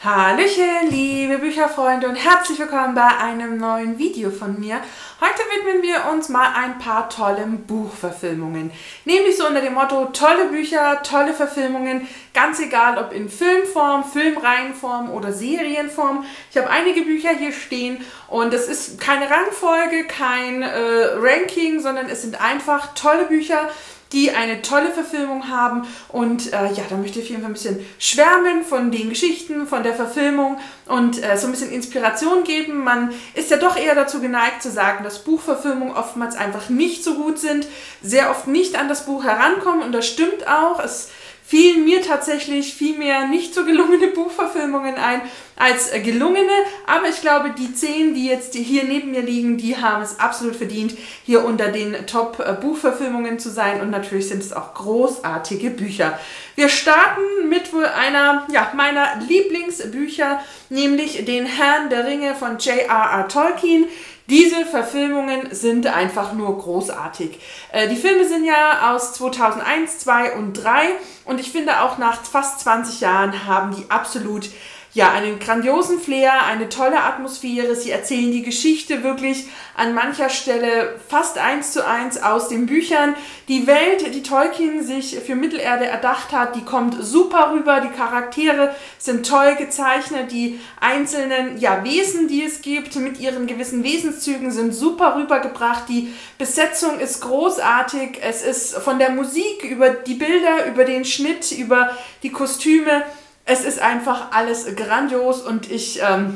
Hallöchen, liebe Bücherfreunde und herzlich willkommen bei einem neuen Video von mir. Heute widmen wir uns mal ein paar tollen Buchverfilmungen. Nämlich so unter dem Motto, tolle Bücher, tolle Verfilmungen, ganz egal ob in Filmform, Filmreihenform oder Serienform. Ich habe einige Bücher hier stehen und es ist keine Rangfolge, kein Ranking, sondern es sind einfach tolle Bücher, die eine tolle Verfilmung haben und ja, da möchte ich auf jeden Fall ein bisschen schwärmen von den Geschichten, von der Verfilmung und so ein bisschen Inspiration geben. Man ist ja doch eher dazu geneigt zu sagen, dass Buchverfilmungen oftmals einfach nicht so gut sind, sehr oft nicht an das Buch herankommen und das stimmt auch. Es fielen mir tatsächlich viel mehr nicht so gelungene Buchverfilmungen ein als gelungene, aber ich glaube, die 10, die jetzt hier neben mir liegen, die haben es absolut verdient, hier unter den Top-Buchverfilmungen zu sein und natürlich sind es auch großartige Bücher. Wir starten mit wohl einer meiner Lieblingsbücher, nämlich Den Herrn der Ringe von J.R.R. Tolkien. Diese Verfilmungen sind einfach nur großartig. Die Filme sind ja aus 2001, 2 und 3 und ich finde auch nach fast 20 Jahren haben die absolut einen grandiosen Flair, eine tolle Atmosphäre. Sie erzählen die Geschichte wirklich an mancher Stelle fast 1:1 aus den Büchern. Die Welt, die Tolkien sich für Mittelerde erdacht hat, die kommt super rüber. Die Charaktere sind toll gezeichnet. Die einzelnen Wesen, die es gibt, mit ihren gewissen Wesenszügen sind super rübergebracht. Die Besetzung ist großartig. Es ist von der Musik über die Bilder, über den Schnitt, über die Kostüme. Es ist einfach alles grandios und ich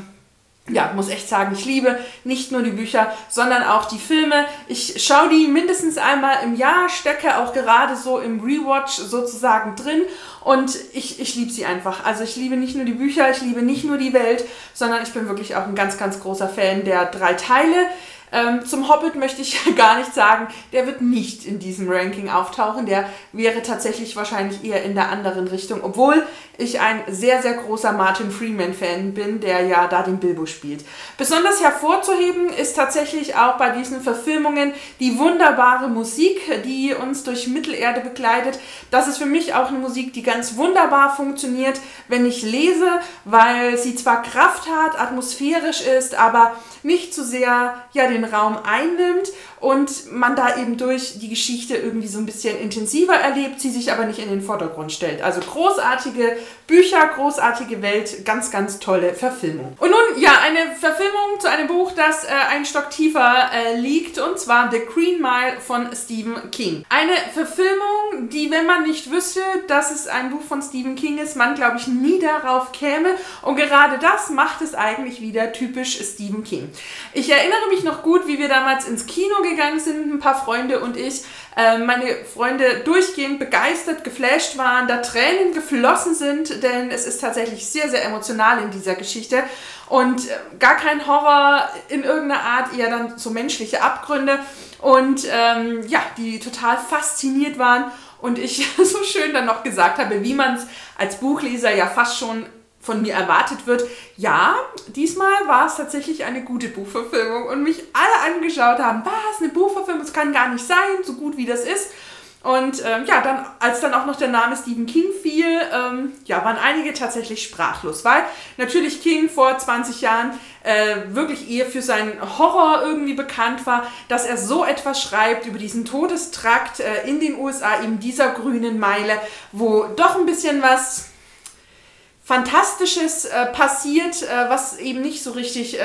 muss echt sagen, ich liebe nicht nur die Bücher, sondern auch die Filme. Ich schaue die mindestens einmal im Jahr, stecke auch gerade so im Rewatch sozusagen drin und ich liebe sie einfach. Also ich liebe nicht nur die Bücher, ich liebe nicht nur die Welt, sondern ich bin wirklich auch ein ganz, ganz großer Fan der 3 Teile. Zum Hobbit möchte ich gar nicht sagen, der wird nicht in diesem Ranking auftauchen, der wäre tatsächlich wahrscheinlich eher in der anderen Richtung, obwohl ich ein sehr, sehr großer Martin Freeman-Fan bin, der ja da den Bilbo spielt. Besonders hervorzuheben ist tatsächlich auch bei diesen Verfilmungen die wunderbare Musik, die uns durch Mittelerde begleitet. Das ist für mich auch eine Musik, die ganz wunderbar funktioniert, wenn ich lese, weil sie zwar Kraft hat, atmosphärisch ist, aber nicht zu sehr den Raum einnimmt und man da eben durch die Geschichte irgendwie so ein bisschen intensiver erlebt, sie sich aber nicht in den Vordergrund stellt. Also großartige Bücher, großartige Welt, ganz, ganz tolle Verfilmung. Und nun, eine Verfilmung zu einem Buch, das einen Stock tiefer liegt, und zwar The Green Mile von Stephen King. Eine Verfilmung, die, wenn man nicht wüsste, dass es ein Buch von Stephen King ist, man, glaube ich, nie darauf käme. Und gerade das macht es eigentlich wieder typisch Stephen King. Ich erinnere mich noch gut, wie wir damals ins Kino gegangen sind, ein paar Freunde und ich. Meine Freunde durchgehend begeistert, geflasht waren, da Tränen geflossen sind, denn es ist tatsächlich sehr, sehr emotional in dieser Geschichte und gar kein Horror in irgendeiner Art, eher dann so menschliche Abgründe und die total fasziniert waren und ich so schön dann noch gesagt habe, wie man es als Buchleser ja fast schon von mir erwartet wird. Ja, diesmal war es tatsächlich eine gute Buchverfilmung und mich alle angeschaut haben, was, eine Buchverfilmung, das kann gar nicht sein, so gut wie das ist. Und dann, als dann auch noch der Name Stephen King fiel, waren einige tatsächlich sprachlos, weil natürlich King vor 20 Jahren wirklich eher für seinen Horror irgendwie bekannt war, dass er so etwas schreibt über diesen Todestrakt in den USA, eben dieser grünen Meile, wo doch ein bisschen was Fantastisches passiert, was eben nicht so richtig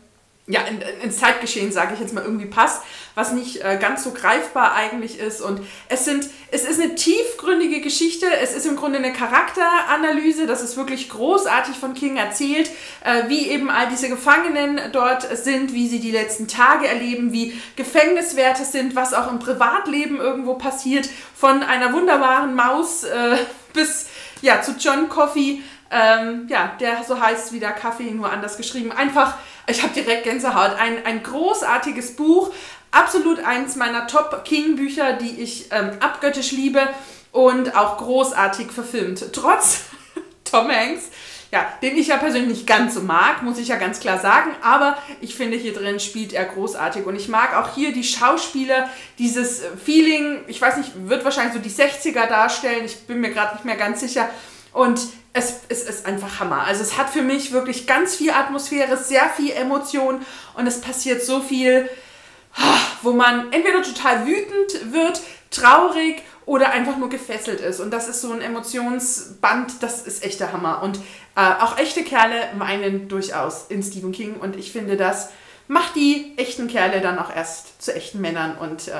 ins Zeitgeschehen, sage ich jetzt mal, irgendwie passt, was nicht ganz so greifbar eigentlich ist. Und es ist eine tiefgründige Geschichte, es ist im Grunde eine Charakteranalyse, das ist wirklich großartig von King erzählt, wie eben all diese Gefangenen dort sind, wie sie die letzten Tage erleben, wie Gefängniswärter sind, was auch im Privatleben irgendwo passiert, von einer wunderbaren Maus bis zu John Coffey, der so heißt wie der Kaffee, nur anders geschrieben. Einfach, ich habe direkt Gänsehaut. Ein großartiges Buch, absolut eins meiner Top-King-Bücher, die ich abgöttisch liebe und auch großartig verfilmt. Trotz Tom Hanks, den ich ja persönlich nicht ganz so mag, muss ich ja ganz klar sagen, aber ich finde, hier drin spielt er großartig und ich mag auch hier die Schauspieler, dieses Feeling, ich weiß nicht, wird wahrscheinlich so die 60er darstellen, ich bin mir gerade nicht mehr ganz sicher. Und es ist einfach Hammer. Also es hat für mich wirklich ganz viel Atmosphäre, sehr viel Emotion und es passiert so viel, wo man entweder total wütend wird, traurig oder einfach nur gefesselt ist. Und das ist so ein Emotionsband, das ist echt der Hammer. Und auch echte Kerle weinen durchaus in Stephen King. Und ich finde, das macht die echten Kerle dann auch erst zu echten Männern. Und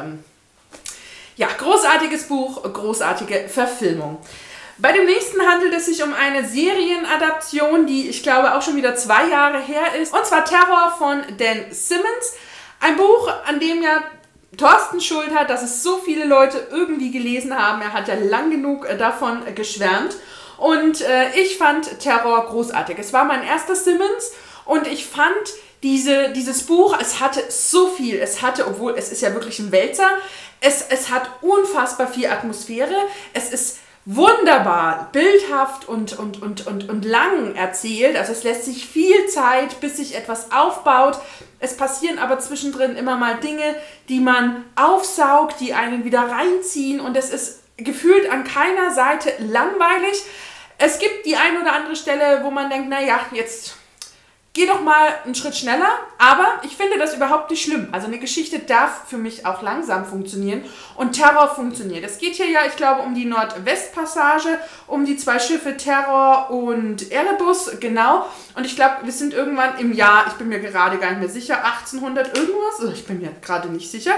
ja, großartiges Buch, großartige Verfilmung. Bei dem nächsten handelt es sich um eine Serienadaption, die ich glaube auch schon wieder 2 Jahre her ist. Und zwar Terror von Dan Simmons. Ein Buch, an dem ja Thorsten schuld hat, dass es so viele Leute irgendwie gelesen haben. Er hat ja lang genug davon geschwärmt. Und ich fand Terror großartig. Es war mein erster Simmons und ich fand dieses Buch, es hatte so viel. Es hatte, obwohl es ist ja wirklich ein Wälzer, es hat unfassbar viel Atmosphäre. Es ist wunderbar, bildhaft und lang erzählt. Also es lässt sich viel Zeit, bis sich etwas aufbaut. Es passieren aber zwischendrin immer mal Dinge, die man aufsaugt, die einen wieder reinziehen. Und es ist gefühlt an keiner Seite langweilig. Es gibt die ein oder andere Stelle, wo man denkt, naja, jetzt geh doch mal einen Schritt schneller, aber ich finde das überhaupt nicht schlimm. Also eine Geschichte darf für mich auch langsam funktionieren und Terror funktioniert. Es geht hier ja, ich glaube, um die Nordwestpassage, um die 2 Schiffe Terror und Erebus, genau. Und ich glaube, wir sind irgendwann im Jahr, ich bin mir gerade gar nicht mehr sicher, 1800 irgendwas, ich bin mir gerade nicht sicher,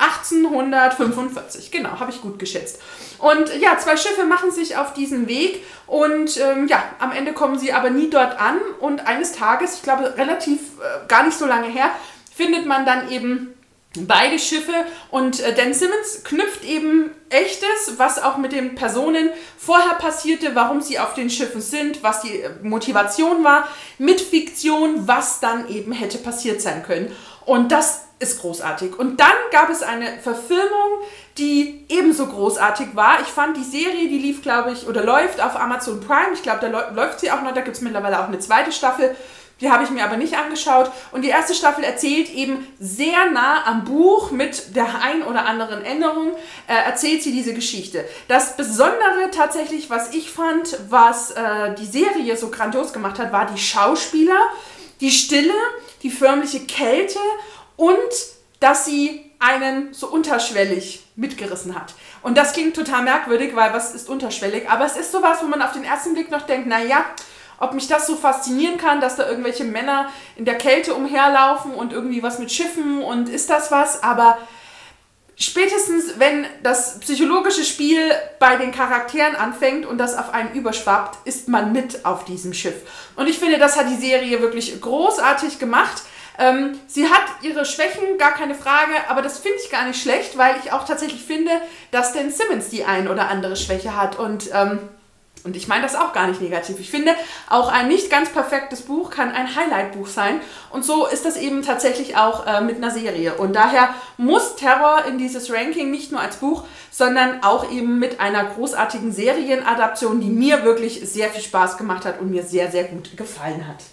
1845, genau, habe ich gut geschätzt. Und ja, 2 Schiffe machen sich auf diesen Weg und ja, am Ende kommen sie aber nie dort an und eines Tages, ich glaube relativ gar nicht so lange her, findet man dann eben beide Schiffe und Dan Simmons knüpft eben Echtes, was auch mit den Personen vorher passierte, warum sie auf den Schiffen sind, was die Motivation war, mit Fiktion, was dann eben hätte passiert sein können. Und das ist großartig. Und dann gab es eine Verfilmung, die ebenso großartig war. Ich fand die Serie, die lief, glaube ich, oder läuft auf Amazon Prime. Ich glaube, da läuft sie auch noch, da gibt es mittlerweile auch eine 2. Staffel. Die habe ich mir aber nicht angeschaut. Und die 1. Staffel erzählt eben sehr nah am Buch mit der ein oder anderen Änderung, erzählt sie diese Geschichte. Das Besondere tatsächlich, was ich fand, was die Serie so grandios gemacht hat, war die Schauspieler, die Stille, die förmliche Kälte und dass sie einen so unterschwellig mitgerissen hat. Und das klingt total merkwürdig, weil was ist unterschwellig? Aber es ist sowas, wo man auf den ersten Blick noch denkt, naja, ob mich das so faszinieren kann, dass da irgendwelche Männer in der Kälte umherlaufen und irgendwie was mit Schiffen und ist das was? Aber spätestens, wenn das psychologische Spiel bei den Charakteren anfängt und das auf einen überschwappt, ist man mit auf diesem Schiff. Und ich finde, das hat die Serie wirklich großartig gemacht. Sie hat ihre Schwächen, gar keine Frage, aber das finde ich gar nicht schlecht, weil ich auch tatsächlich finde, dass Dan Simmons die ein oder andere Schwäche hat und ich meine das auch gar nicht negativ. Ich finde, auch ein nicht ganz perfektes Buch kann ein Highlight-Buch sein. Und so ist das eben tatsächlich auch mit einer Serie. Und daher muss Terror in dieses Ranking nicht nur als Buch, sondern auch eben mit einer großartigen Serienadaption, die mir wirklich sehr viel Spaß gemacht hat und mir sehr, sehr gut gefallen hat.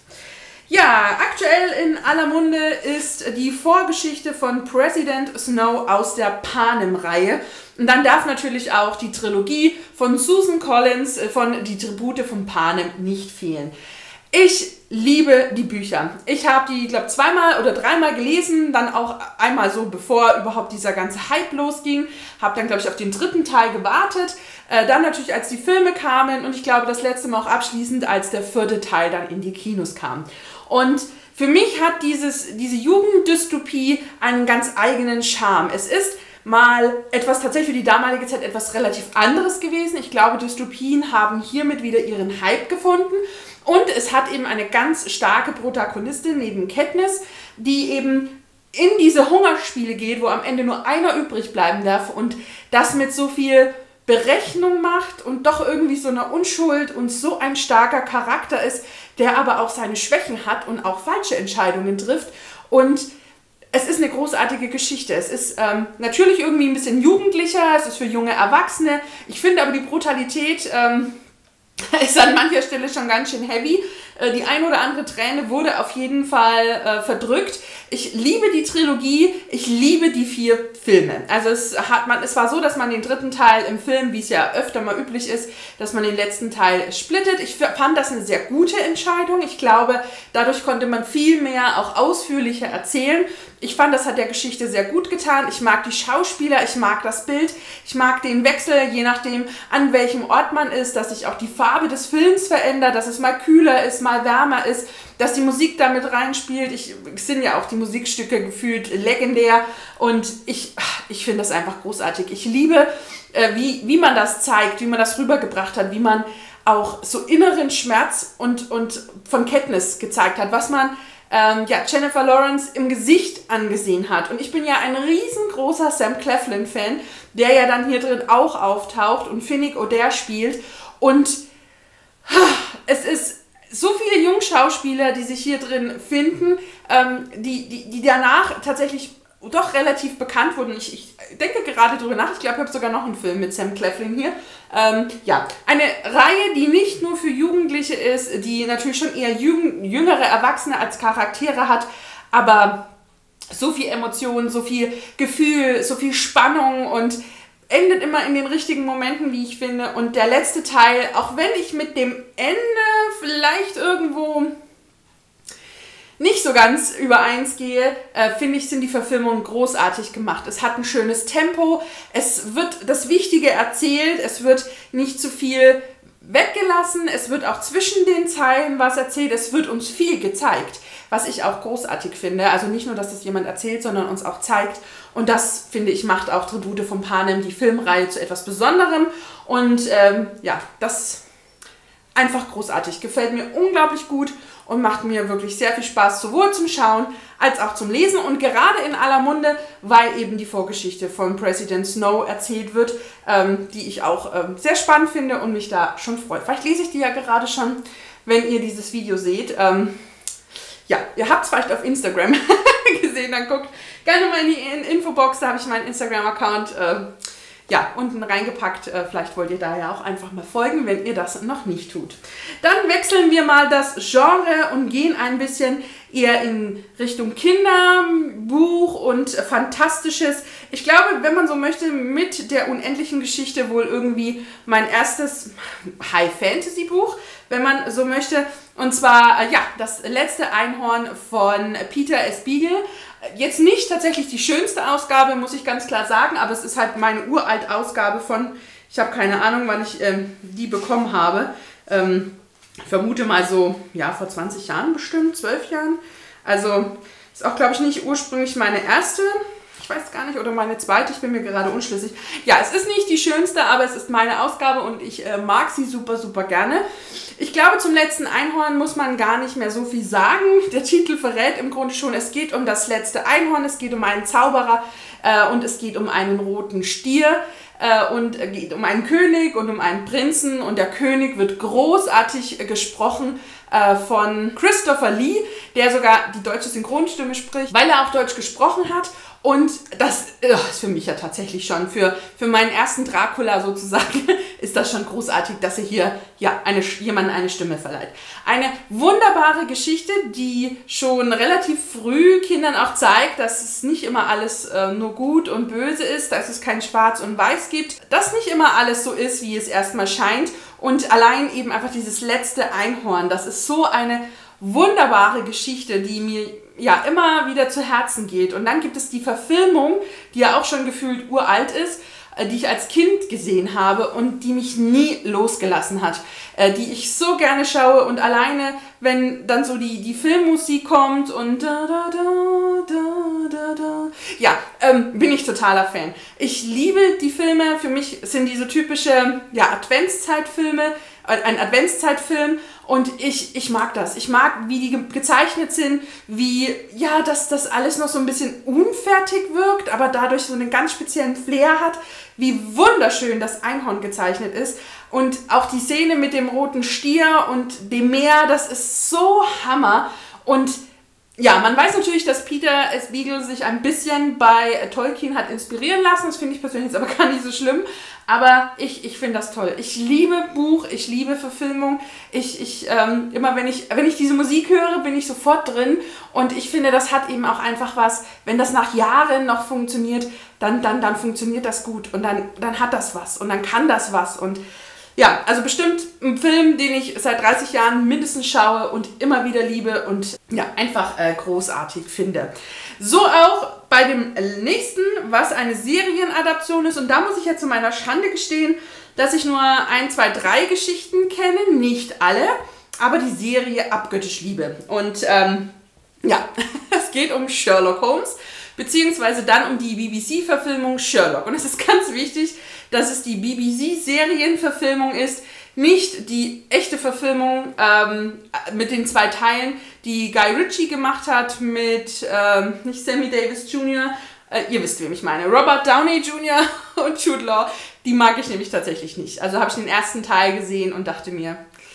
Ja, aktuell in aller Munde ist die Vorgeschichte von President Snow aus der Panem-Reihe. Und dann darf natürlich auch die Trilogie von Susan Collins von Die Tribute von Panem nicht fehlen. Ich liebe die Bücher. Ich habe die, glaube ich, 2-mal oder 3-mal gelesen, dann auch einmal so, bevor überhaupt dieser ganze Hype losging. Habe dann, glaube ich, auf den 3. Teil gewartet. Dann natürlich, als die Filme kamen und ich glaube, das letzte Mal auch abschließend, als der 4. Teil dann in die Kinos kam. Und für mich hat diese Jugenddystopie einen ganz eigenen Charme. Es ist mal etwas tatsächlich für die damalige Zeit etwas relativ anderes gewesen. Ich glaube, Dystopien haben hiermit wieder ihren Hype gefunden. Und es hat eben eine ganz starke Protagonistin neben Katniss, die eben in diese Hungerspiele geht, wo am Ende nur einer übrig bleiben darf und das mit so viel Berechnung macht und doch irgendwie so eine Unschuld und so ein starker Charakter ist, der aber auch seine Schwächen hat und auch falsche Entscheidungen trifft. Und es ist eine großartige Geschichte. Es ist natürlich irgendwie ein bisschen jugendlicher, es ist für junge Erwachsene. Ich finde aber die Brutalität ist an mancher Stelle schon ganz schön heavy. Die ein oder andere Träne wurde auf jeden Fall verdrückt. Ich liebe die Trilogie, ich liebe die 4 Filme. Also es war so, dass man den 3. Teil im Film, wie es ja öfter mal üblich ist, dass man den letzten Teil splittet. Ich fand das eine sehr gute Entscheidung. Ich glaube, dadurch konnte man viel mehr auch ausführlicher erzählen. Ich fand, das hat der Geschichte sehr gut getan. Ich mag die Schauspieler, ich mag das Bild, ich mag den Wechsel, je nachdem, an welchem Ort man ist, dass sich auch die Farbe des Films verändert, dass es mal kühler ist, mal wärmer ist, dass die Musik damit reinspielt. Es sind ja auch die Musikstücke gefühlt legendär und ich finde das einfach großartig. Ich liebe, wie man das zeigt, wie man das rübergebracht hat, wie man auch so inneren Schmerz und von Katniss gezeigt hat, was man Jennifer Lawrence im Gesicht angesehen hat. Und ich bin ja ein riesengroßer Sam Claflin-Fan, der ja dann hier drin auch auftaucht und Finnick Odair spielt. Und es ist so viele Jungschauspieler, die sich hier drin finden, die danach tatsächlich doch relativ bekannt wurden. Ich denke gerade drüber nach, ich glaube, ich habe sogar noch einen Film mit Sam Claflin hier. Eine Reihe, die nicht nur für Jugendliche ist, die natürlich schon eher jüngere Erwachsene als Charaktere hat, aber so viel Emotionen, so viel Gefühl, so viel Spannung und endet immer in den richtigen Momenten, wie ich finde. Und der letzte Teil, auch wenn ich mit dem Ende vielleicht irgendwo nicht so ganz übereins gehe, finde ich, sind die Verfilmungen großartig gemacht. Es hat ein schönes Tempo, es wird das Wichtige erzählt, es wird nicht zu viel weggelassen, es wird auch zwischen den Zeilen was erzählt, es wird uns viel gezeigt, was ich auch großartig finde. Also nicht nur, dass das jemand erzählt, sondern uns auch zeigt. Und das, finde ich, macht auch Tribute von Panem, die Filmreihe, zu etwas Besonderem. Und das einfach großartig. Gefällt mir unglaublich gut und macht mir wirklich sehr viel Spaß, sowohl zum Schauen als auch zum Lesen. Und gerade in aller Munde, weil eben die Vorgeschichte von President Snow erzählt wird, die ich auch sehr spannend finde und mich da schon freue. Vielleicht lese ich die ja gerade schon, wenn ihr dieses Video seht. Ihr habt es vielleicht auf Instagram gesehen, dann guckt gerne mal in die Infobox, da habe ich meinen Instagram-Account unten reingepackt. Vielleicht wollt ihr da ja auch einfach mal folgen, wenn ihr das noch nicht tut. Dann wechseln wir mal das Genre und gehen ein bisschen eher in Richtung Kinderbuch und Fantastisches. Ich glaube, wenn man so möchte, mit der unendlichen Geschichte wohl irgendwie mein erstes High-Fantasy-Buch, wenn man so möchte. Und zwar, das letzte Einhorn von Peter S. Beagle. Jetzt nicht tatsächlich die schönste Ausgabe, muss ich ganz klar sagen, aber es ist halt meine Uralt-Ausgabe von, ich habe keine Ahnung, wann ich die bekommen habe. Ich vermute mal so, vor 20 Jahren bestimmt, 12 Jahren. Also ist auch, glaube ich, nicht ursprünglich meine erste, ich weiß gar nicht, oder meine zweite, ich bin mir gerade unschlüssig. Ja, es ist nicht die schönste, aber es ist meine Ausgabe und ich mag sie super, super gerne. Ich glaube, zum letzten Einhorn muss man gar nicht mehr so viel sagen. Der Titel verrät im Grunde schon, es geht um das letzte Einhorn, es geht um einen Zauberer und es geht um einen roten Stier. Und es geht um einen König und um einen Prinzen und der König wird großartig gesprochen von Christopher Lee, der sogar die deutsche Synchronstimme spricht, weil er auch Deutsch gesprochen hat. Und das ist für mich ja tatsächlich schon, für meinen ersten Dracula sozusagen, ist das schon großartig, dass er hier jemandem eine Stimme verleiht. Eine wunderbare Geschichte, die schon relativ früh Kindern auch zeigt, dass es nicht immer alles nur gut und böse ist, dass es kein Schwarz und Weiß gibt, dass nicht immer alles so ist, wie es erstmal scheint. Und allein eben einfach dieses letzte Einhorn, das ist so eine wunderbare Geschichte, die mir immer wieder zu Herzen geht. Und dann gibt es die Verfilmung, die ja auch schon gefühlt uralt ist, die ich als Kind gesehen habe und die mich nie losgelassen hat, die ich so gerne schaue und alleine, wenn dann so die Filmmusik kommt und bin ich totaler Fan. Ich liebe die Filme, für mich sind die so typische Adventszeitfilme, ein Adventszeitfilm und ich mag das. Ich mag, wie die gezeichnet sind, wie, dass das alles noch so ein bisschen unfertig wirkt, aber dadurch so einen ganz speziellen Flair hat, wie wunderschön das Einhorn gezeichnet ist und auch die Szene mit dem roten Stier und dem Meer, das ist so Hammer und ja, man weiß natürlich, dass Peter S. Beagle sich ein bisschen bei Tolkien hat inspirieren lassen. Das finde ich persönlich jetzt aber gar nicht so schlimm. Aber ich finde das toll. Ich liebe Buch, ich liebe Verfilmung. Immer wenn ich diese Musik höre, bin ich sofort drin. Und ich finde, das hat eben auch einfach was, wenn das nach Jahren noch funktioniert, dann funktioniert das gut. Und dann hat das was und dann kann das was. Und ja, also bestimmt ein Film, den ich seit 30 Jahren mindestens schaue und immer wieder liebe und ja, einfach großartig finde. So auch bei dem nächsten, was eine Serienadaption ist. Und da muss ich ja zu meiner Schande gestehen, dass ich nur 1, 2, 3 Geschichten kenne, nicht alle, aber die Serie abgöttisch liebe. Und ja, es geht um Sherlock Holmes, beziehungsweise dann um die BBC-Verfilmung Sherlock. Und es ist ganz wichtig, dass es die BBC-Serienverfilmung ist, nicht die echte Verfilmung mit den 2 Teilen, die Guy Ritchie gemacht hat mit, nicht Sammy Davis Jr., ihr wisst, wem ich meine, Robert Downey Jr. und Jude Law, die mag ich nämlich tatsächlich nicht. Also habe ich den ersten Teil gesehen und dachte mir,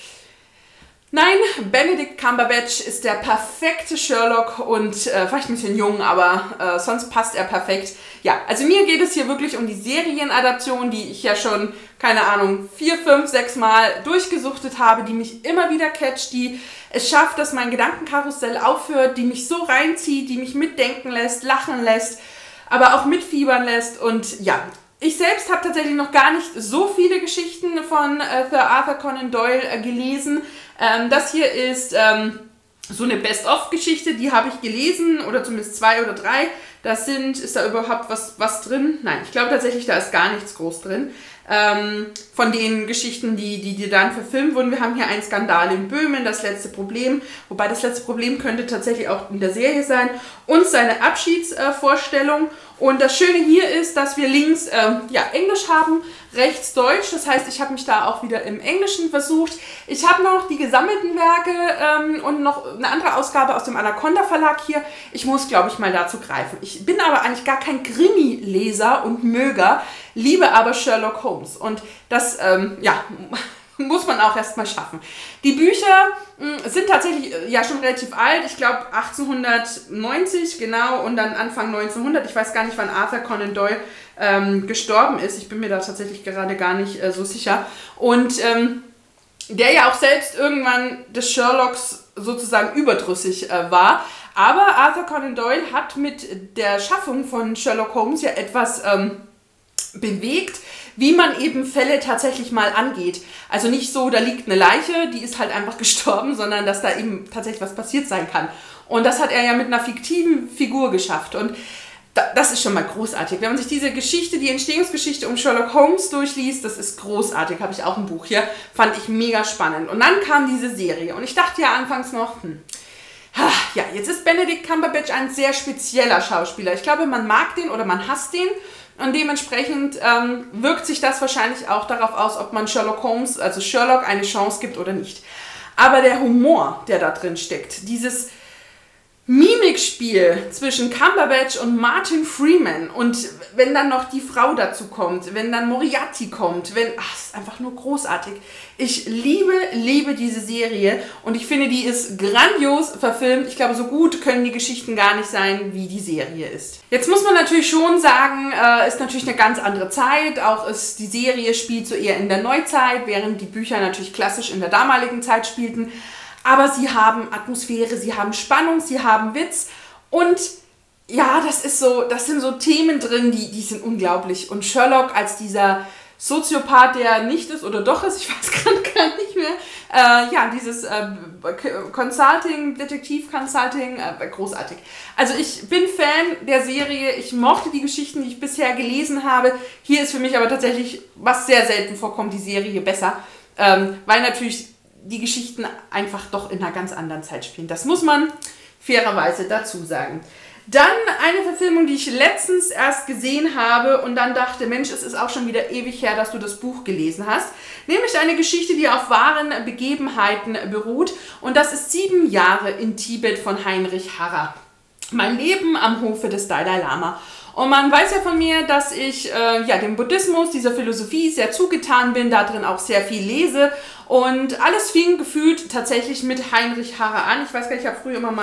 nein, Benedict Cumberbatch ist der perfekte Sherlock und vielleicht ein bisschen jung, aber sonst passt er perfekt. Ja, also mir geht es hier wirklich um die Serienadaption, die ich ja schon, keine Ahnung, 4, 5, 6 Mal durchgesuchtet habe, die mich immer wieder catcht, die es schafft, dass mein Gedankenkarussell aufhört, die mich so reinzieht, die mich mitdenken lässt, lachen lässt, aber auch mitfiebern lässt und ja. Ich selbst habe tatsächlich noch gar nicht so viele Geschichten von Sir Arthur Conan Doyle gelesen. Das hier ist so eine Best-of-Geschichte, die habe ich gelesen, oder zumindest 2 oder 3. Ist da überhaupt was drin? Nein, ich glaube tatsächlich, da ist gar nichts groß drin. Von den Geschichten, die dann verfilmt wurden. Wir haben hier einen Skandal in Böhmen, das letzte Problem, wobei das letzte Problem könnte tatsächlich auch in der Serie sein, und seine Abschiedsvorstellung. Und das Schöne hier ist, dass wir links Englisch haben, rechts Deutsch. Das heißt, ich habe mich da auch wieder im Englischen versucht. Ich habe noch die gesammelten Werke und noch eine andere Ausgabe aus dem Anaconda Verlag hier. Ich muss, glaube ich, mal dazu greifen. Ich bin aber eigentlich gar kein Krimi-Leser und Möger, liebe aber Sherlock Holmes. Und das, muss man auch erstmal schaffen. Die Bücher sind tatsächlich ja schon relativ alt, ich glaube 1890 genau und dann Anfang 1900. Ich weiß gar nicht, wann Arthur Conan Doyle gestorben ist. Ich bin mir da tatsächlich gerade gar nicht so sicher. Und der ja auch selbst irgendwann des Sherlocks sozusagen überdrüssig war. Aber Arthur Conan Doyle hat mit der Schaffung von Sherlock Holmes ja etwas bewegt, wie man eben Fälle tatsächlich mal angeht. Also nicht so, da liegt eine Leiche, die ist halt einfach gestorben, sondern dass da eben tatsächlich was passiert sein kann. Und das hat er ja mit einer fiktiven Figur geschafft. Und das ist schon mal großartig. Wenn man sich diese Geschichte, die Entstehungsgeschichte um Sherlock Holmes durchliest, das ist großartig. Habe ich auch ein Buch hier. Fand ich mega spannend. Und dann kam diese Serie. Und ich dachte ja anfangs noch, ja, jetzt ist Benedict Cumberbatch ein sehr spezieller Schauspieler. Ich glaube, man mag den oder man hasst den. Und dementsprechend wirkt sich das wahrscheinlich auch darauf aus, ob man Sherlock Holmes, also Sherlock, eine Chance gibt oder nicht. Aber der Humor, der da drin steckt, dieses Mimikspiel zwischen Cumberbatch und Martin Freeman und wenn dann noch die Frau dazu kommt, wenn dann Moriarty kommt, es ist einfach nur großartig. Ich liebe diese Serie und ich finde, die ist grandios verfilmt. Ich glaube, so gut können die Geschichten gar nicht sein, wie die Serie ist. Jetzt muss man natürlich schon sagen, ist natürlich eine ganz andere Zeit. Auch die Serie spielt so eher in der Neuzeit, während die Bücher natürlich klassisch in der damaligen Zeit spielten. Aber sie haben Atmosphäre, sie haben Spannung, sie haben Witz und ja, das sind so Themen drin, die sind unglaublich. Und Sherlock als dieser Soziopath, der nicht ist oder doch ist, ich weiß gerade gar nicht mehr, dieses Consulting, Detektiv-Consulting, großartig. Also ich bin Fan der Serie, ich mochte die Geschichten, die ich bisher gelesen habe. Hier ist für mich aber tatsächlich, was sehr selten vorkommt, die Serie besser, weil natürlich die Geschichten einfach doch in einer ganz anderen Zeit spielen. Das muss man fairerweise dazu sagen. Dann eine Verfilmung, die ich letztens erst gesehen habe und dann dachte, Mensch, es ist auch schon wieder ewig her, dass du das Buch gelesen hast. Nämlich eine Geschichte, die auf wahren Begebenheiten beruht. Und das ist 7 Jahre in Tibet von Heinrich Harrer. Mein Leben am Hofe des Dalai Lama. Und man weiß ja von mir, dass ich dem Buddhismus, dieser Philosophie sehr zugetan bin, da drin auch sehr viel lese. Und alles fing gefühlt tatsächlich mit Heinrich Harrer an. Ich weiß gar nicht, ich habe früher immer mal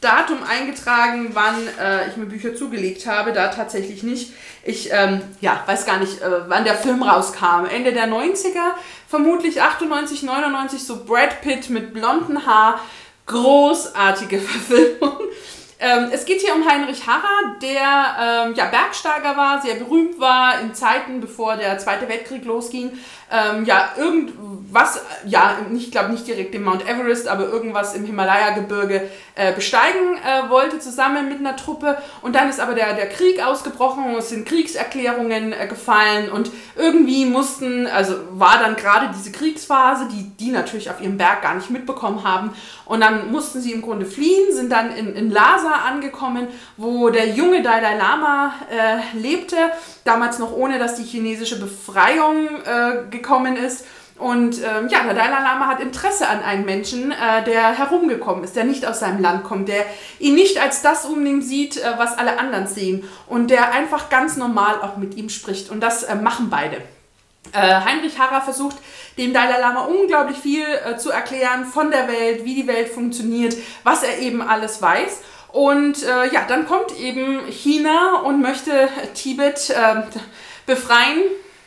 Datum eingetragen, wann ich mir Bücher zugelegt habe, da tatsächlich nicht. Ich ja, weiß gar nicht, wann der Film rauskam. Ende der 90er, vermutlich 98, 99, so Brad Pitt mit blonden Haar. Großartige Verfilmung. Es geht hier um Heinrich Harrer, der ja, Bergsteiger war, sehr berühmt war in Zeiten, bevor der Zweite Weltkrieg losging. Ja, irgendwas, ja, ich glaube nicht direkt den Mount Everest, aber irgendwas im Himalaya-Gebirge besteigen wollte, zusammen mit einer Truppe. Und dann ist aber der Krieg ausgebrochen und es sind Kriegserklärungen gefallen und irgendwie war dann gerade diese Kriegsphase, die natürlich auf ihrem Berg gar nicht mitbekommen haben. Und dann mussten sie im Grunde fliehen, sind dann in Lhasa angekommen, wo der junge Dalai Lama lebte, damals noch ohne, dass die chinesische Befreiung gekommen ist. Und ja, der Dalai Lama hat Interesse an einem Menschen, der herumgekommen ist, der nicht aus seinem Land kommt, der ihn nicht als das unbedingt sieht, was alle anderen sehen und der einfach ganz normal auch mit ihm spricht. Und das machen beide. Heinrich Harrer versucht, dem Dalai Lama unglaublich viel zu erklären von der Welt, wie die Welt funktioniert, was er eben alles weiß. Und ja, dann kommt eben China und möchte Tibet befreien.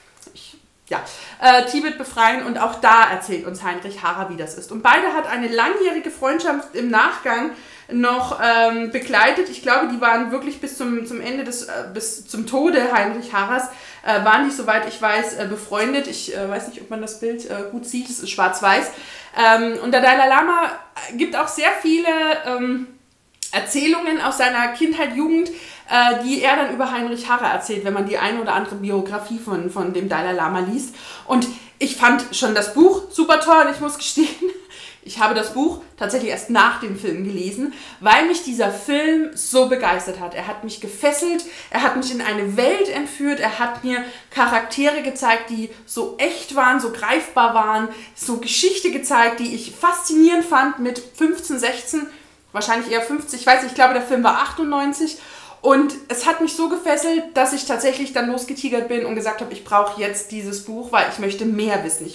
Tibet befreien und auch da erzählt uns Heinrich Harrer, wie das ist. Und beide hat eine langjährige Freundschaft im Nachgang noch begleitet. Ich glaube, die waren wirklich bis zum Ende bis zum Tode Heinrich Harrers, waren die, soweit ich weiß, befreundet. Ich weiß nicht, ob man das Bild gut sieht, es ist schwarz-weiß. Und der Dalai Lama gibt auch sehr viele Erzählungen aus seiner Kindheit, Jugend, die er dann über Heinrich Harrer erzählt, wenn man die eine oder andere Biografie von dem Dalai Lama liest. Und ich fand schon das Buch super toll und ich muss gestehen, ich habe das Buch tatsächlich erst nach dem Film gelesen, weil mich dieser Film so begeistert hat. Er hat mich gefesselt, er hat mich in eine Welt entführt, er hat mir Charaktere gezeigt, die so echt waren, so greifbar waren, so Geschichte gezeigt, die ich faszinierend fand mit 15, 16, wahrscheinlich eher 50, ich weiß nicht, ich glaube der Film war 98. Und es hat mich so gefesselt, dass ich tatsächlich dann losgetigert bin und gesagt habe, ich brauche jetzt dieses Buch, weil ich möchte mehr wissen.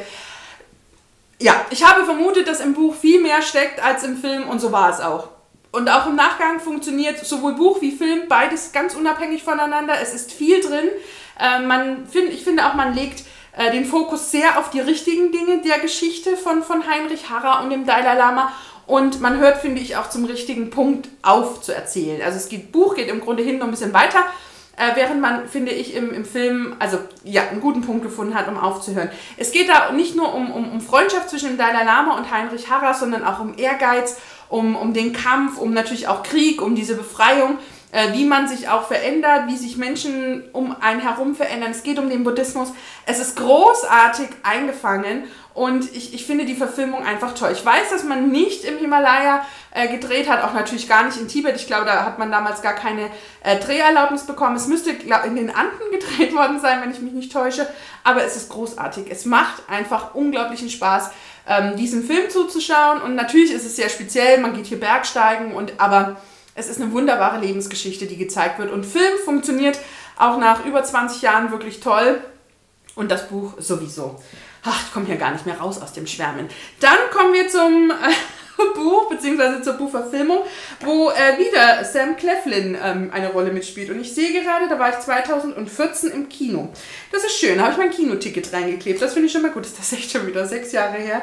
Ich habe vermutet, dass im Buch viel mehr steckt als im Film und so war es auch. Und auch im Nachgang funktioniert sowohl Buch wie Film, beides ganz unabhängig voneinander. Es ist viel drin. Ich finde auch, man legt den Fokus sehr auf die richtigen Dinge der Geschichte von Heinrich Harrer und dem Dalai Lama. Und man hört, finde ich, auch zum richtigen Punkt auf zu erzählen. Also das Buch geht im Grunde hin noch ein bisschen weiter, während man, finde ich, im Film einen guten Punkt gefunden hat, um aufzuhören. Es geht da nicht nur um Freundschaft zwischen dem Dalai Lama und Heinrich Harrer, sondern auch um Ehrgeiz, um den Kampf, um natürlich auch Krieg, um diese Befreiung, wie man sich auch verändert, wie sich Menschen um einen herum verändern. Es geht um den Buddhismus. Es ist großartig eingefangen und ich finde die Verfilmung einfach toll. Ich weiß, dass man nicht im Himalaya gedreht hat, auch natürlich gar nicht in Tibet. Ich glaube, da hat man damals gar keine Dreherlaubnis bekommen. Es müsste in den Anden gedreht worden sein, wenn ich mich nicht täusche. Aber es ist großartig. Es macht einfach unglaublichen Spaß, diesem Film zuzuschauen. Und natürlich ist es sehr speziell. Man geht hier Bergsteigen, aber es ist eine wunderbare Lebensgeschichte, die gezeigt wird. Und Film funktioniert auch nach über 20 Jahren wirklich toll. Und das Buch sowieso. Ach, ich komme hier gar nicht mehr raus aus dem Schwärmen. Dann kommen wir zum Buch, beziehungsweise zur Buchverfilmung, wo wieder Sam Claflin eine Rolle mitspielt. Und ich sehe gerade, da war ich 2014 im Kino. Das ist schön, da habe ich mein Kinoticket reingeklebt. Das finde ich schon mal gut. Das ist echt schon wieder 6 Jahre her.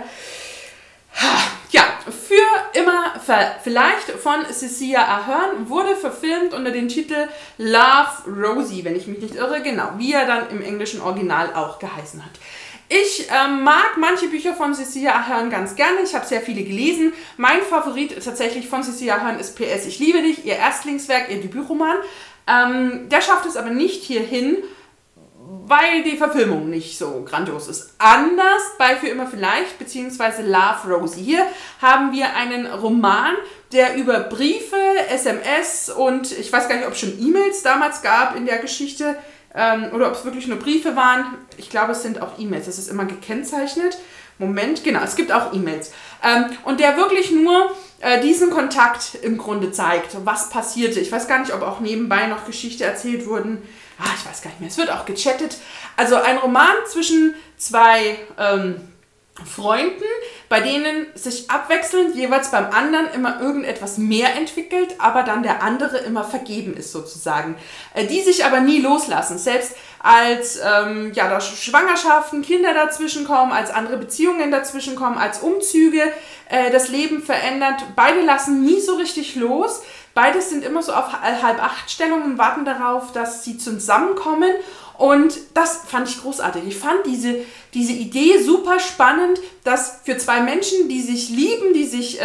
Ja, für immer vielleicht von Cecilia Ahern, wurde verfilmt unter dem Titel Love, Rosie, wenn ich mich nicht irre, genau, wie er dann im englischen Original auch geheißen hat. Ich mag manche Bücher von Cecilia Ahern ganz gerne, ich habe sehr viele gelesen. Mein Favorit tatsächlich von Cecilia Ahern ist PS, ich liebe dich, ihr Erstlingswerk, ihr Debütroman. Der schafft es aber nicht hierhin, weil die Verfilmung nicht so grandios ist. Anders bei Für immer vielleicht, beziehungsweise Love, Rosie. Hier haben wir einen Roman, der über Briefe, SMS und ich weiß gar nicht, ob es schon E-Mails damals gab in der Geschichte oder ob es wirklich nur Briefe waren. Ich glaube, es sind auch E-Mails. Das ist immer gekennzeichnet. Moment, genau, es gibt auch E-Mails. Und der wirklich nur diesen Kontakt im Grunde zeigt, was passierte. Ich weiß gar nicht, ob auch nebenbei noch Geschichte erzählt wurden. Ich weiß gar nicht mehr. Es wird auch gechattet. Also ein Roman zwischen zwei Freunden, bei denen sich abwechselnd jeweils beim anderen immer irgendetwas mehr entwickelt, aber dann der andere immer vergeben ist sozusagen. Die sich aber nie loslassen, selbst als da Schwangerschaften, Kinder dazwischen kommen, als andere Beziehungen dazwischen kommen, als Umzüge das Leben verändert. Beide lassen nie so richtig los. Beides sind immer so auf 7:30 und warten darauf, dass sie zusammenkommen. Und das fand ich großartig. Ich fand diese Idee super spannend, dass für zwei Menschen, die sich lieben, die sich,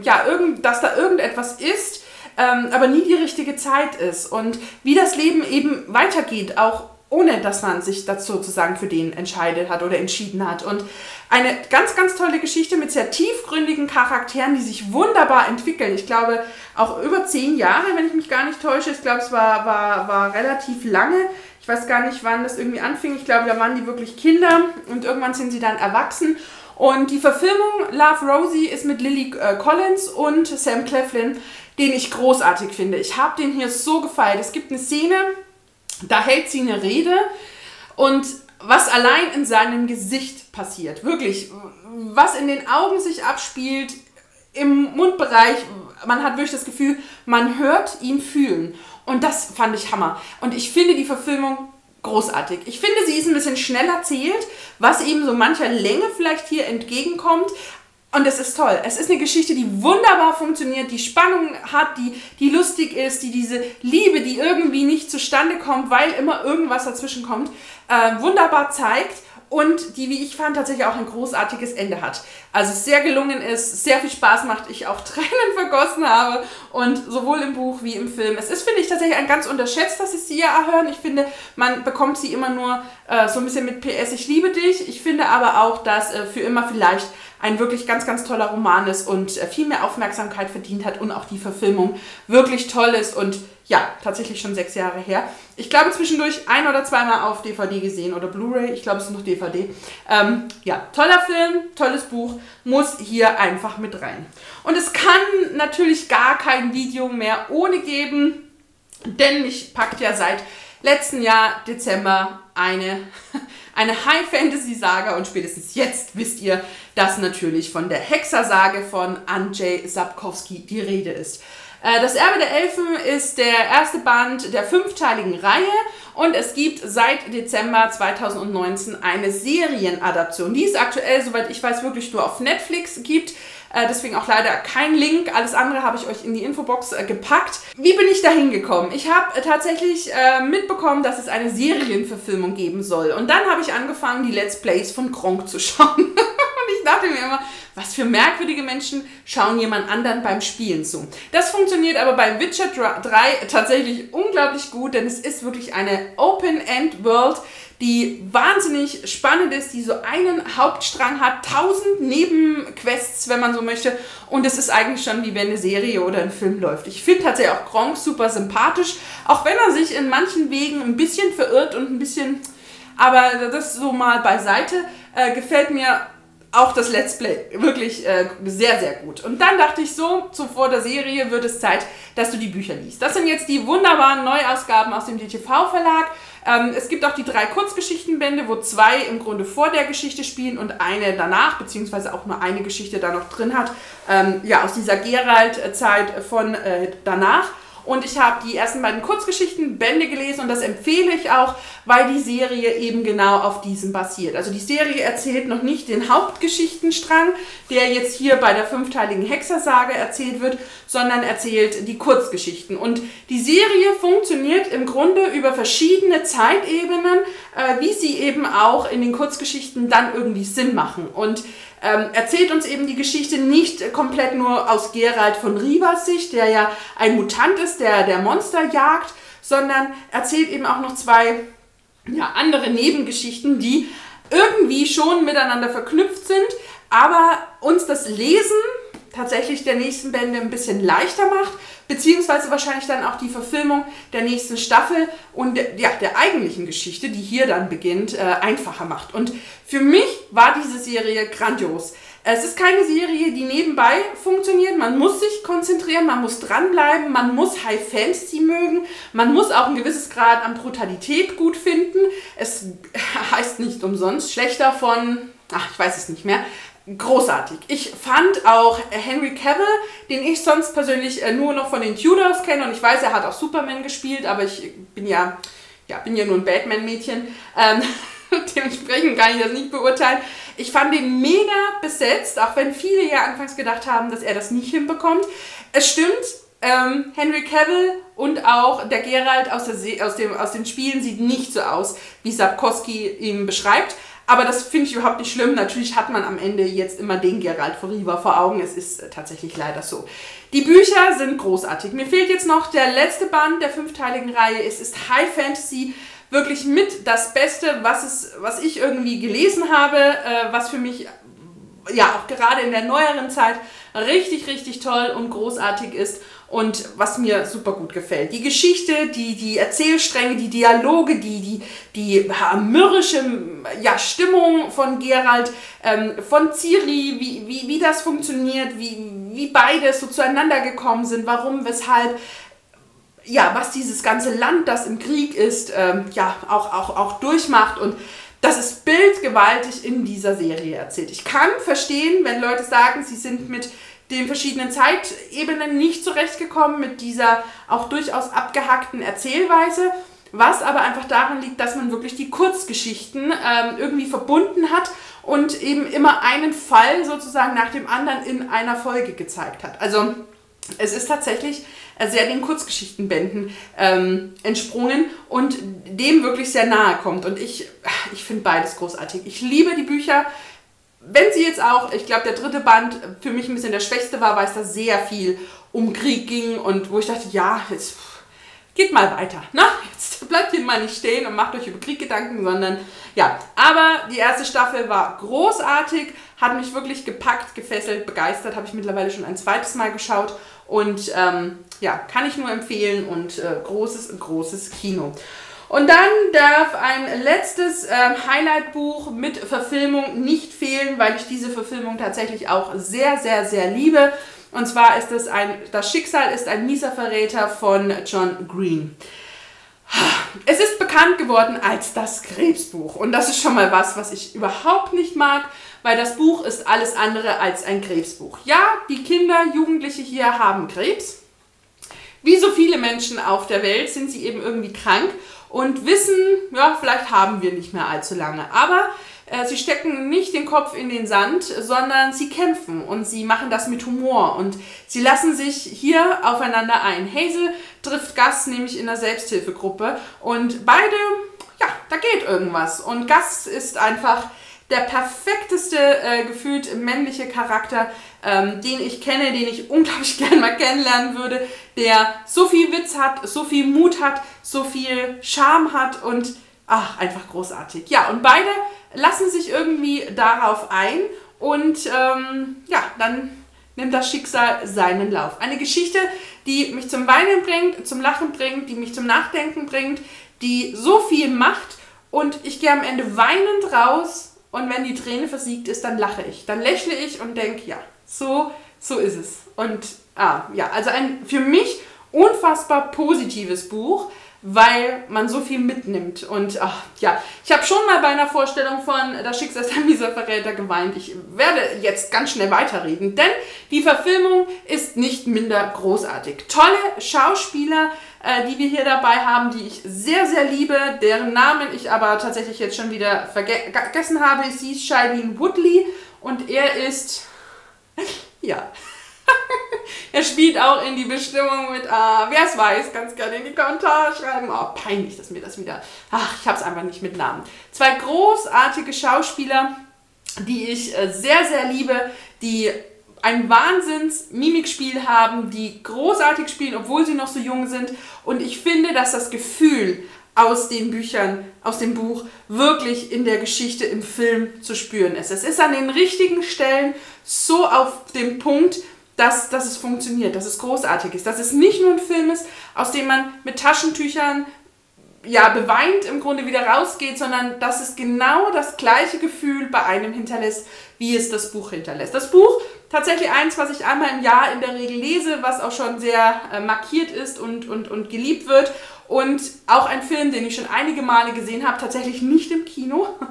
dass da irgendetwas ist, aber nie die richtige Zeit ist. Und wie das Leben eben weitergeht, auch ohne dass man sich dazu sozusagen für den entscheidet hat oder entschieden hat. Und eine ganz, ganz tolle Geschichte mit sehr tiefgründigen Charakteren, die sich wunderbar entwickeln. Ich glaube, auch über 10 Jahre, wenn ich mich gar nicht täusche. Ich glaube, es war relativ lange. Ich weiß gar nicht, wann das irgendwie anfing. Ich glaube, da waren die wirklich Kinder und irgendwann sind sie dann erwachsen. Und die Verfilmung Love, Rosie ist mit Lily Collins und Sam Claflin, den ich großartig finde. Ich habe den hier so gefeiert. Es gibt eine Szene, da hält sie eine Rede und was allein in seinem Gesicht passiert, wirklich, was in den Augen sich abspielt, im Mundbereich, man hat wirklich das Gefühl, man hört ihn fühlen. Und das fand ich Hammer. Und ich finde die Verfilmung großartig. Ich finde, sie ist ein bisschen schnell erzählt, was eben so mancher Länge vielleicht hier entgegenkommt. Und es ist toll. Es ist eine Geschichte, die wunderbar funktioniert, die Spannung hat, die lustig ist, die diese Liebe, die irgendwie nicht zustande kommt, weil immer irgendwas dazwischen kommt, wunderbar zeigt und die, wie ich fand, tatsächlich auch ein großartiges Ende hat. Also sehr gelungen ist, sehr viel Spaß macht, ich auch Tränen vergossen habe und sowohl im Buch wie im Film. Es ist, finde ich, tatsächlich ein ganz unterschätzter Cecilia Ahern. Ich finde, man bekommt sie immer nur so ein bisschen mit PS, ich liebe dich. Ich finde aber auch, dass für immer vielleicht ein wirklich ganz, ganz toller Roman ist und viel mehr Aufmerksamkeit verdient hat und auch die Verfilmung wirklich toll ist und ja, tatsächlich schon 6 Jahre her. Ich glaube zwischendurch 1- oder 2-mal auf DVD gesehen oder Blu-ray, ich glaube es ist noch DVD. Toller Film, tolles Buch, muss hier einfach mit rein. Und es kann natürlich gar kein Video mehr ohne geben, denn mich packt ja seit letzten Jahr Dezember eine High-Fantasy-Saga und spätestens jetzt wisst ihr, dass natürlich von der Hexersage von Andrzej Sapkowski die Rede ist. Das Erbe der Elfen ist der erste Band der 5-teiligen Reihe und es gibt seit Dezember 2019 eine Serienadaption, die es aktuell, soweit ich weiß, wirklich nur auf Netflix gibt. Deswegen auch leider kein Link. Alles andere habe ich euch in die Infobox gepackt. Wie bin ich da hingekommen? Ich habe tatsächlich mitbekommen, dass es eine Serienverfilmung geben soll. Und dann habe ich angefangen, die Let's Plays von Gronkh zu schauen. Und ich dachte mir immer, was für merkwürdige Menschen schauen jemand anderen beim Spielen zu. Das funktioniert aber bei Witcher 3 tatsächlich unglaublich gut, denn es ist wirklich eine Open-End-World, die wahnsinnig spannend ist, die so einen Hauptstrang hat, 1000 Nebenquests, wenn man so möchte. Und es ist eigentlich schon wie wenn eine Serie oder ein Film läuft. Ich finde tatsächlich auch Gronkh super sympathisch, auch wenn er sich in manchen Wegen ein bisschen verirrt und ein bisschen, aber das so mal beiseite, gefällt mir auch das Let's Play wirklich sehr, sehr gut. Und dann dachte ich so, vor der Serie wird es Zeit, dass du die Bücher liest. Das sind jetzt die wunderbaren Neuausgaben aus dem DTV-Verlag. Es gibt auch die 3 Kurzgeschichtenbände, wo 2 im Grunde vor der Geschichte spielen und eine danach, beziehungsweise auch nur eine Geschichte da noch drin hat, aus dieser Geralt-Zeit von danach. Und ich habe die ersten beiden Kurzgeschichtenbände gelesen und das empfehle ich auch, weil die Serie eben genau auf diesem basiert. Also die Serie erzählt noch nicht den Hauptgeschichtenstrang, der jetzt hier bei der 5-teiligen Hexersage erzählt wird, sondern erzählt die Kurzgeschichten. Und die Serie funktioniert im Grunde über verschiedene Zeitebenen, wie sie eben auch in den Kurzgeschichten dann irgendwie Sinn machen. Und erzählt uns eben die Geschichte nicht komplett nur aus Geralt von Rivas Sicht, der ja ein Mutant ist, der Monster jagt, sondern erzählt eben auch noch 2 andere Nebengeschichten, die irgendwie schon miteinander verknüpft sind, aber uns das Lesen tatsächlich der nächsten Bände ein bisschen leichter macht, beziehungsweise wahrscheinlich dann auch die Verfilmung der nächsten Staffel und der eigentlichen Geschichte, die hier dann beginnt, einfacher macht. Und für mich war diese Serie grandios. Es ist keine Serie, die nebenbei funktioniert. Man muss sich konzentrieren, man muss dranbleiben, man muss High Fantasy mögen, man muss auch ein gewisses Grad an Brutalität gut finden. Es heißt nicht umsonst schlechter von, ich weiß es nicht mehr, großartig. Ich fand auch Henry Cavill, den ich sonst persönlich nur noch von den Tudors kenne, und ich weiß, er hat auch Superman gespielt, aber ich bin ja nur ein Batman-Mädchen, dementsprechend kann ich das nicht beurteilen. Ich fand den mega besetzt, auch wenn viele ja anfangs gedacht haben, dass er das nicht hinbekommt. Es stimmt, Henry Cavill und auch der Geralt aus den Spielen sieht nicht so aus, wie Sapkowski ihn beschreibt. Aber das finde ich überhaupt nicht schlimm. Natürlich hat man am Ende jetzt immer den Geralt von Riva vor Augen. Es ist tatsächlich leider so. Die Bücher sind großartig. Mir fehlt jetzt noch der letzte Band der 5-teiligen Reihe. Es ist High Fantasy. Wirklich mit das Beste, was ich irgendwie gelesen habe, was für mich ja auch gerade in der neueren Zeit richtig, richtig toll und großartig ist und was mir super gut gefällt. Die Geschichte, die Erzählstränge, die Dialoge, die mürrische Stimmung von Geralt, von Ciri, wie das funktioniert, wie beide so zueinander gekommen sind, warum, weshalb, ja, was dieses ganze Land, das im Krieg ist, auch durchmacht, und das ist bildgewaltig in dieser Serie erzählt. Ich kann verstehen, wenn Leute sagen, sie sind mit den verschiedenen Zeitebenen nicht zurechtgekommen, mit dieser auch durchaus abgehackten Erzählweise, was aber einfach daran liegt, dass man wirklich die Kurzgeschichten irgendwie verbunden hat und eben immer einen Fall sozusagen nach dem anderen in einer Folge gezeigt hat. Also es ist tatsächlich sehr den Kurzgeschichtenbänden entsprungen und dem wirklich sehr nahe kommt. Und ich finde beides großartig. Ich liebe die Bücher. Wenn sie jetzt auch, ich glaube, der 3. Band für mich ein bisschen der schwächste war, weil es da sehr viel um Krieg ging und wo ich dachte, ja, jetzt geht mal weiter. Ne? Jetzt bleibt hier mal nicht stehen und macht euch über Krieg Gedanken, sondern ja. Aber die erste Staffel war großartig, hat mich wirklich gepackt, gefesselt, begeistert, habe ich mittlerweile schon ein zweites Mal geschaut und kann ich nur empfehlen und großes Kino. Und dann darf ein letztes Highlight-Buch mit Verfilmung nicht fehlen, weil ich diese Verfilmung tatsächlich auch sehr, sehr, sehr liebe. Und zwar ist es Das Schicksal ist ein mieser Verräter von John Green. Es ist bekannt geworden als das Krebsbuch. Und das ist schon mal was ich überhaupt nicht mag, weil das Buch ist alles andere als ein Krebsbuch. Ja, die Kinder, Jugendliche hier haben Krebs. Wie so viele Menschen auf der Welt sind sie eben irgendwie krank und wissen, ja, vielleicht haben wir nicht mehr allzu lange. Aber sie stecken nicht den Kopf in den Sand, sondern sie kämpfen und sie machen das mit Humor und sie lassen sich hier aufeinander ein. Hazel trifft Gus nämlich in der Selbsthilfegruppe und beide, ja, da geht irgendwas. Und Gus ist einfach der perfekteste gefühlt männliche Charakter, den ich kenne, den ich unglaublich gerne mal kennenlernen würde, der so viel Witz hat, so viel Mut hat, so viel Charme hat und einfach großartig. Ja, und beide lassen sich irgendwie darauf ein und dann nimmt das Schicksal seinen Lauf. Eine Geschichte, die mich zum Weinen bringt, zum Lachen bringt, die mich zum Nachdenken bringt, die so viel macht und ich gehe am Ende weinend raus. Und wenn die Träne versiegt ist, dann lache ich. Dann lächle ich und denke, ja, so ist es. Und also ein für mich unfassbar positives Buch, weil man so viel mitnimmt. Und ich habe schon mal bei einer Vorstellung von Das Schicksal ist ein mieser Verräter geweint. Ich werde jetzt ganz schnell weiterreden, denn die Verfilmung ist nicht minder großartig. Tolle Schauspieler, die wir hier dabei haben, die ich sehr, sehr liebe, deren Namen ich aber tatsächlich jetzt schon wieder vergessen habe. Sie ist Shailene Woodley und er ist, er spielt auch in Die Bestimmung mit, wer es weiß, ganz gerne in die Kommentare schreiben. Oh, peinlich, dass mir das wieder, ich habe es einfach nicht mit Namen. 2 großartige Schauspieler, die ich sehr, sehr liebe, die ein Wahnsinns-Mimikspiel haben, die großartig spielen, obwohl sie noch so jung sind. Und ich finde, dass das Gefühl aus den Büchern, aus dem Buch, wirklich in der Geschichte im Film zu spüren ist. Es ist an den richtigen Stellen so auf dem Punkt, dass es funktioniert, dass es großartig ist. Dass es nicht nur ein Film ist, aus dem man mit Taschentüchern beweint im Grunde wieder rausgeht, sondern dass es genau das gleiche Gefühl bei einem hinterlässt, wie es das Buch hinterlässt. Das Buch, tatsächlich eins, was ich einmal im Jahr in der Regel lese, was auch schon sehr markiert ist und geliebt wird. Und auch ein Film, den ich schon einige Male gesehen habe, tatsächlich nicht im Kino,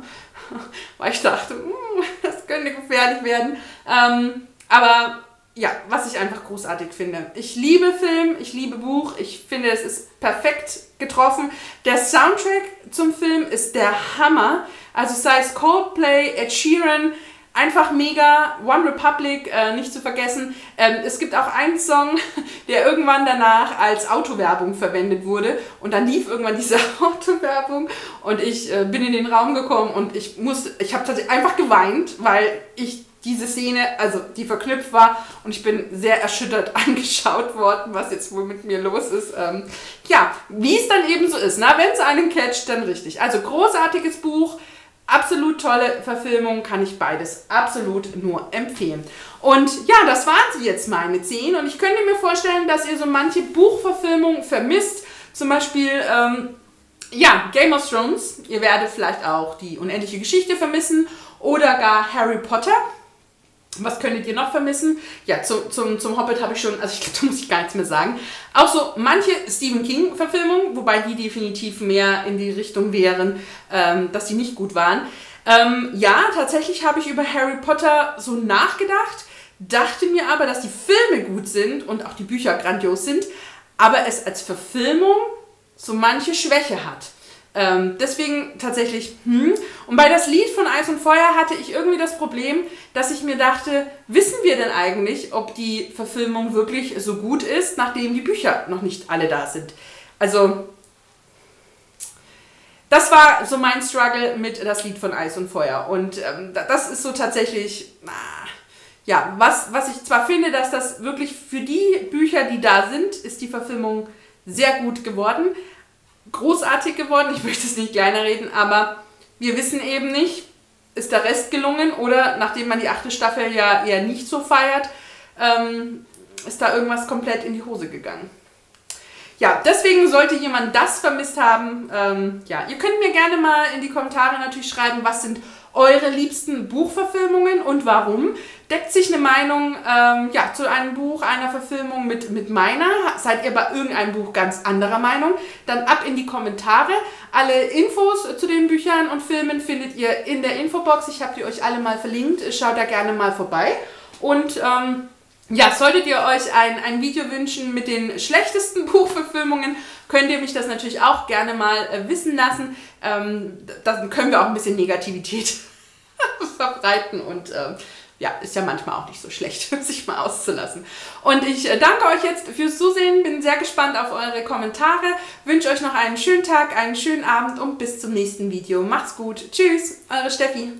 weil ich dachte, das könnte gefährlich werden. Aber ja, was ich einfach großartig finde. Ich liebe Film, ich liebe Buch, ich finde, es ist perfekt getroffen. Der Soundtrack zum Film ist der Hammer. Also sei es Coldplay, Ed Sheeran, einfach mega. One Republic, nicht zu vergessen. Es gibt auch einen Song, der irgendwann danach als Autowerbung verwendet wurde. Und dann lief irgendwann diese Autowerbung und ich bin in den Raum gekommen und ich habe tatsächlich einfach geweint, weil ich diese Szene, also die verknüpft war und ich bin sehr erschüttert angeschaut worden, was jetzt wohl mit mir los ist. Ja, wie es dann eben so ist, wenn es einen catcht, dann richtig. Also großartiges Buch, absolut tolle Verfilmung, kann ich beides absolut nur empfehlen. Und ja, das waren sie jetzt meine 10 und ich könnte mir vorstellen, dass ihr so manche Buchverfilmung vermisst, zum Beispiel ja, Game of Thrones, ihr werdet vielleicht auch die unendliche Geschichte vermissen oder gar Harry Potter. Was könntet ihr noch vermissen? Ja, zum Hobbit habe ich schon, also ich glaube, da muss ich gar nichts mehr sagen. Auch so manche Stephen King-Verfilmungen, wobei die definitiv mehr in die Richtung wären, dass die nicht gut waren. Ja, tatsächlich habe ich über Harry Potter so nachgedacht, dachte mir aber, dass die Filme gut sind und auch die Bücher grandios sind, aber es als Verfilmung so manche Schwäche hat. Deswegen tatsächlich, Und bei Das Lied von Eis und Feuer hatte ich irgendwie das Problem, dass ich mir dachte, wissen wir denn eigentlich, ob die Verfilmung wirklich so gut ist, nachdem die Bücher noch nicht alle da sind? Also, das war so mein Struggle mit Das Lied von Eis und Feuer. Und das ist so tatsächlich, ja, was ich zwar finde, dass das wirklich für die Bücher, die da sind, ist die Verfilmung sehr gut geworden. Großartig geworden, ich möchte es nicht kleiner reden, aber wir wissen eben nicht, ist der Rest gelungen oder nachdem man die 8. Staffel ja eher nicht so feiert, ist da irgendwas komplett in die Hose gegangen. Ja, deswegen sollte jemand das vermisst haben, ja, ihr könnt mir gerne mal in die Kommentare natürlich schreiben, was sind eure liebsten Buchverfilmungen und warum. Deckt sich eine Meinung ja, zu einem Buch, einer Verfilmung mit meiner? Seid ihr bei irgendeinem Buch ganz anderer Meinung? Dann ab in die Kommentare. Alle Infos zu den Büchern und Filmen findet ihr in der Infobox. Ich habe die euch alle mal verlinkt. Schaut da gerne mal vorbei. Und ja, solltet ihr euch ein Video wünschen mit den schlechtesten Buchverfilmungen, könnt ihr mich das natürlich auch gerne mal wissen lassen. Dann können wir auch ein bisschen Negativität verbreiten und ja, ist ja manchmal auch nicht so schlecht, sich mal auszulassen. Und ich danke euch jetzt fürs Zusehen, bin sehr gespannt auf eure Kommentare, wünsche euch noch einen schönen Tag, einen schönen Abend und bis zum nächsten Video. Macht's gut, tschüss, eure Steffi.